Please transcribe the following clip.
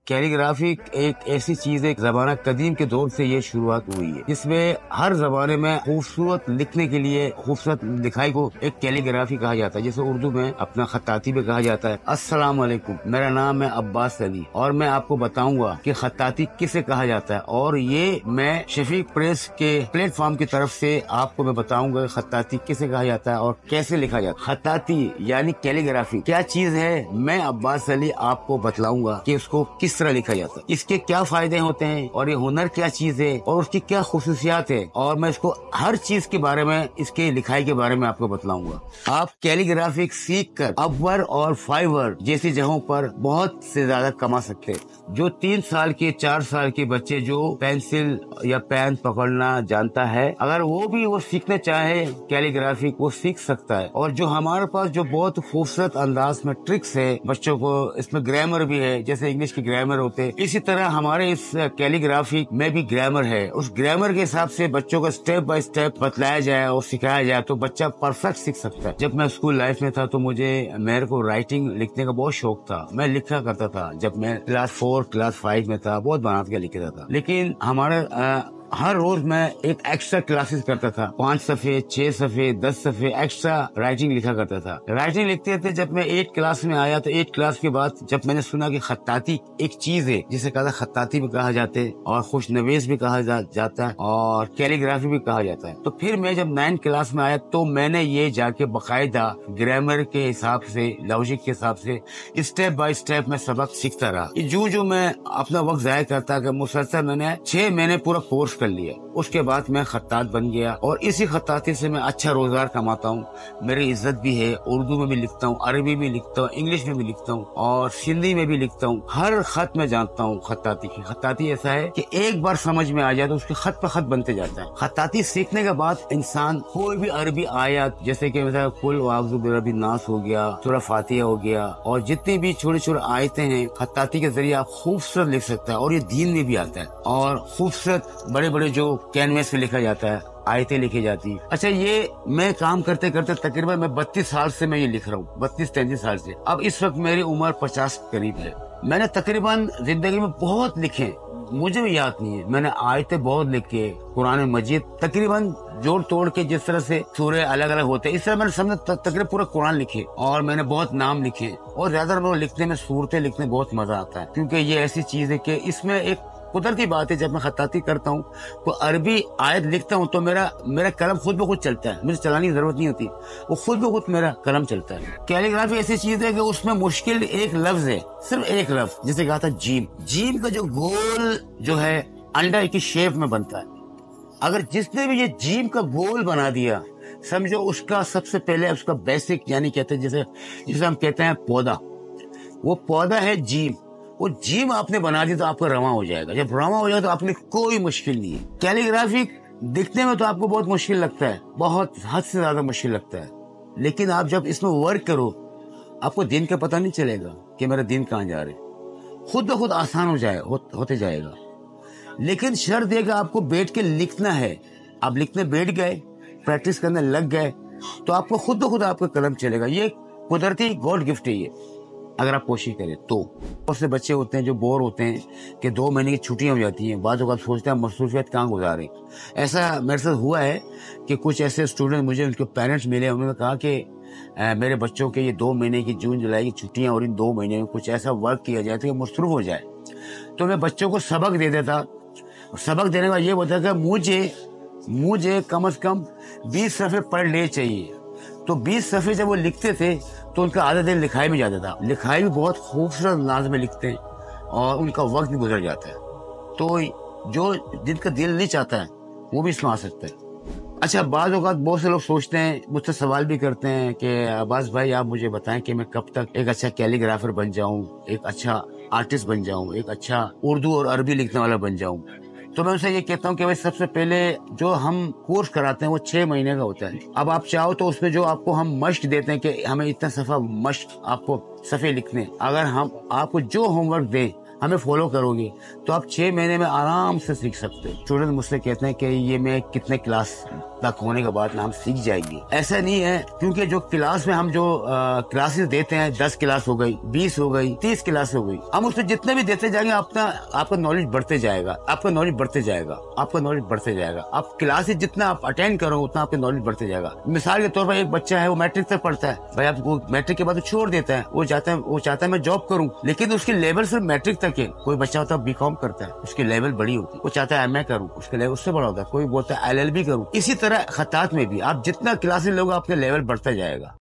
Calligraphy ایک ایسی چیز ہے، زمانہ قدیم کے دور سے یہ شروعات ہوئی ہے، جس میں ہر زمانے میں خوبصورت لکھنے کے لیے خوبصورت لکھائی کو ایک کیلیگرافی کہا جاتا ہے، جسے اردو میں اپنا خطاطی بھی کہا جاتا ہے۔ السلام علیکم، میرا نام ہے عباس علی اور میں آپ کو بتاؤں گا کہ خطاطی کسے کہا جاتا ہے، اور یہ میں شفیق پریس کے پلیٹ فارم کی طرف سے آپ کو میں بتاؤں گا خطاطی کسے کہا جاتا ہے اور کیسے لکھا جاتا ہے۔ خطاطی یعنی کیلیگرافی کیا چیز ہے، میں عباس علی آپ کو بتلاؤں گا کہ اس کو کس طرح لکھا جاتا ہے، اس کے کیا فائدے ہوتے ہیں، اور یہ ہنر کیا چیز ہے اور اس کی کیا خصوصیات ہے، اور میں اس کو ہر چیز کے بارے میں، اس کے لکھائی کے بارے میں آپ کو بتلاؤں گا۔ آپ کیلیگرافی سیکھ کر اپور اور فائیور جیسی جگہوں پر بہت سے زیادہ کما سکتے ہیں۔ جو 3 سال کے 4 سال کے بچے جو پینسل یا پین پکڑنا جانتا ہے، اگر وہ سیکھنا چاہے کیلیگرافی، وہ سیکھ سکتا ہے۔ اور جو ہمارے پاس جو بہت خوبصورت انداز میں ٹرکس ہے بچوں کو، اس میں گرامر بھی ہے، جیسے انگلش کی گرامر ہوتے، اسی طرح ہمارے اس کیلیگرافی میں بھی گرامر ہے۔ اس گرامر کے حساب سے بچوں کو اسٹیپ بائی اسٹیپ بتلایا جائے اور سکھایا جائے تو بچہ پرفیکٹ سیکھ سکتا ہے۔ جب میں اسکول لائف میں تھا تو میرے کو رائٹنگ لکھنے کا بہت شوق تھا، میں لکھا کرتا تھا۔ جب میں کلاس 4 کلاس 5 میں تھا، بہت بنا کے لکھتا تھا، لیکن ہمارے ہر روز میں ایک ایکسٹرا کلاسز کرتا تھا، 5 صفحے 6 صفحے 10 صفحے ایکسٹرا رائٹنگ لکھا کرتا تھا۔ رائٹنگ لکھتے تھے۔ جب میں 8 کلاس میں آیا تو 8 کلاس کے بعد جب میں نے سنا کہ خطاطی ایک چیز ہے جسے کہا خطاطی بھی کہا جاتا ہے اور خوش نویس بھی کہا جاتا ہے اور کیلیگرافی بھی کہا جاتا ہے، تو پھر میں جب 9 کلاس میں آیا تو میں نے یہ جا کے باقاعدہ گرامر کے حساب سے، لاجک کے حساب سے اسٹیپ بائی اسٹیپ میں سبق سیکھتا رہا۔ جو میں اپنا وقت ضائع کرتا کہ مسلسل میں نے 6 مہینے پورا کورس کر لیا۔ اس کے بعد میں خطاط بن گیا اور اسی خطاطی سے میں اچھا روزگار کماتا ہوں۔ میری عزت بھی ہے، اردو میں بھی لکھتا ہوں، عربی بھی لکھتا ہوں، انگلش میں بھی لکھتا ہوں اور سندھی میں بھی لکھتا ہوں۔ ہر خط میں جانتا ہوں خطاطی کی۔ خطاطی ایسا ہے کہ ایک بار سمجھ میں آ جائے تو اس کے خط پہ خط بنتے جاتا ہے۔ خطاطی سیکھنے کے بعد انسان کوئی بھی عربی آیات، جیسے کہ مثلا قل اعوذ برب الناس ہو گیا، سورہ فاتحہ ہو گیا، اور جتنی بھی چھوٹی چھوٹی آیتیں ہیں، خطاطی کے ذریعے آپ خوبصورت لکھ سکتا ہے، اور یہ دین میں بھی آتا ہے، اور خوبصورت بڑے بڑے جو کینویس پہ لکھا جاتا ہے، آیتیں لکھی جاتی۔ اچھا، یہ میں کام کرتے کرتے تقریباً میں 32 سال سے میں یہ لکھ رہا ہوں، 32-33 سال سے۔ اب اس وقت میری عمر 50 کے قریب ہے۔ میں نے تقریباً زندگی میں بہت لکھے، مجھے بھی یاد نہیں ہے، میں نے آیتیں بہت لکھے، قرآن مجید تقریباً جوڑ توڑ کے جس طرح سے سورے الگ الگ ہوتے ہیں، اس طرح میں نے سمجھا تقریباً پورا قرآن لکھے، اور میں نے بہت نام لکھے، اور زیادہ میرے لکھنے میں صورتیں لکھنے بہت مزہ آتا ہے، کیونکہ یہ ایسی چیز ہے کہ اس میں ایک قدرتی بات ہے۔ جب میں خطاطی کرتا ہوں تو عربی آیت لکھتا ہوں تو میرا قلم خود بخود چلتا ہے، مجھے چلانے کی ضرورت نہیں ہوتی، وہ خود بخود میرا قلم چلتا ہے۔ کیلیگرافی ایسی چیز ہے کہ اس میں مشکل ایک لفظ ہے، صرف ایک لفظ، جسے کہا تھا جیم۔ جیم کا جو گول جو ہے انڈا کی شیپ میں بنتا ہے، اگر جس نے بھی یہ جیم کا گول بنا دیا، سمجھو اس کا سب سے پہلے اس کا بیسک، یعنی کہتے ہیں جسے ہم کہتے ہیں پودا، وہ پودا ہے جیم۔ وہ جیم آپ نے بنا دی تو آپ کا رواں ہو جائے گا۔ جب رواں ہو جائے تو آپ نے کوئی مشکل نہیں ہے۔ کیلیگرافی دکھنے میں تو آپ کو بہت مشکل لگتا ہے، بہت حد سے زیادہ مشکل لگتا ہے، لیکن آپ جب اس میں ورک کرو، آپ کو دن کا پتہ نہیں چلے گا کہ میرا دن کہاں جا رہے، خود بخود آسان ہوتے جائے گا۔ لیکن شرط یہ کہ آپ کو بیٹھ کے لکھنا ہے۔ آپ لکھنے بیٹھ گئے، پریکٹس کرنے لگ گئے تو آپ کو خود بخود آپ کا قلم چلے گا۔ یہ قدرتی گاڈ گفٹ ہے یہ، اگر آپ کوشش کریں تو۔ بہت سے بچے ہوتے ہیں جو بور ہوتے ہیں کہ 2 مہینے کی چھٹیاں ہو جاتی ہیں، بعض اوقات سوچتے ہیں مصروفیت کہاں گزاریں۔ ایسا میرے ساتھ ہوا ہے کہ کچھ ایسے اسٹوڈنٹ مجھے، ان کے پیرنٹس ملے، انہوں نے کہا کہ میرے بچوں کے یہ 2 مہینے کی جون جولائی کی چھٹیاں، اور ان 2 مہینے میں کچھ ایسا ورک کیا جائے کہ مصروف ہو جائے۔ تو میں بچوں کو سبق دے دیتا۔ سبق دینے کا یہ ہوتا ہے کہ مجھے کم از کم 20 صفحے پر ڈے چاہیے۔ تو 20 صفحے جب وہ لکھتے تھے تو ان کا آدھا دن لکھائی میں جاتا تھا۔ لکھائی بھی بہت خوبصورت انداز میں لکھتے ہیں اور ان کا وقت بھی گزر جاتا ہے۔ تو جن کا دل نہیں چاہتا ہے وہ بھی اس میں آ سکتا ہے۔ اچھا، بعض اوقات بہت سے لوگ سوچتے ہیں، مجھ سے سوال بھی کرتے ہیں کہ عباس بھائی آپ مجھے بتائیں کہ میں کب تک ایک اچھا کیلیگرافر بن جاؤں، ایک اچھا آرٹسٹ بن جاؤں، ایک اچھا اردو اور عربی لکھنے والا بن جاؤں۔ تو میں ان سے یہ کہتا ہوں کہ سب سے پہلے جو ہم کورس کراتے ہیں وہ 6 مہینے کا ہوتا ہے۔ اب آپ چاہو تو اس میں جو آپ کو ہم مشق دیتے ہیں کہ ہمیں اتنا صفحہ مشق، آپ کو صفحے لکھنے، اگر ہم آپ کو جو ہوم ورک دیں ہمیں فالو کرو گے تو آپ 6 مہینے میں آرام سے سیکھ سکتے ہیں. اسٹوڈنٹ مجھ سے کہتے ہیں کہ یہ میں کتنے کلاس تک ہونے کے بعد ہم سیکھ جائیں گے. ایسا نہیں ہے, کیونکہ جو کلاس میں ہم جو کلاسز دیتے ہیں 10 کلاس ہو گئی, 20 ہو گئی, 30 کلاس ہو گئی, ہم اس میں جتنے بھی دیتے جائیں گے آپ کا نالج بڑھتے جائے گا, آپ کا نالج بڑھتے جائے گا, آپ کا نالج بڑھتے جائے گا. آپ کلاسز جتنا آپ اٹینڈ کرو اتنا آپ کا نالج بڑھتے جائے گا. مثال کے طور پر ایک بچہ ہے وہ میٹرک تک پڑھتا ہے, بھائی آپ کو میٹرک کے بعد وہ چھوڑ دیتا ہے, وہ چاہتا ہے میں جاب کروں, لیکن اس کی لیول صرف میٹرک تک ہے. کوئی بچہ ہوتا ہے BCom کرتا ہے, اس کی لیول بڑی ہوتی ہے, وہ چاہتا ہے MA کروں, اس کے لیول اس سے بڑا ہوتا ہے. کوئی بولتا ہے LLB کروں. اسی طرح خطاط میں بھی آپ جتنا کلاسز لوگے آپ کا لیول بڑھتا جائے گا.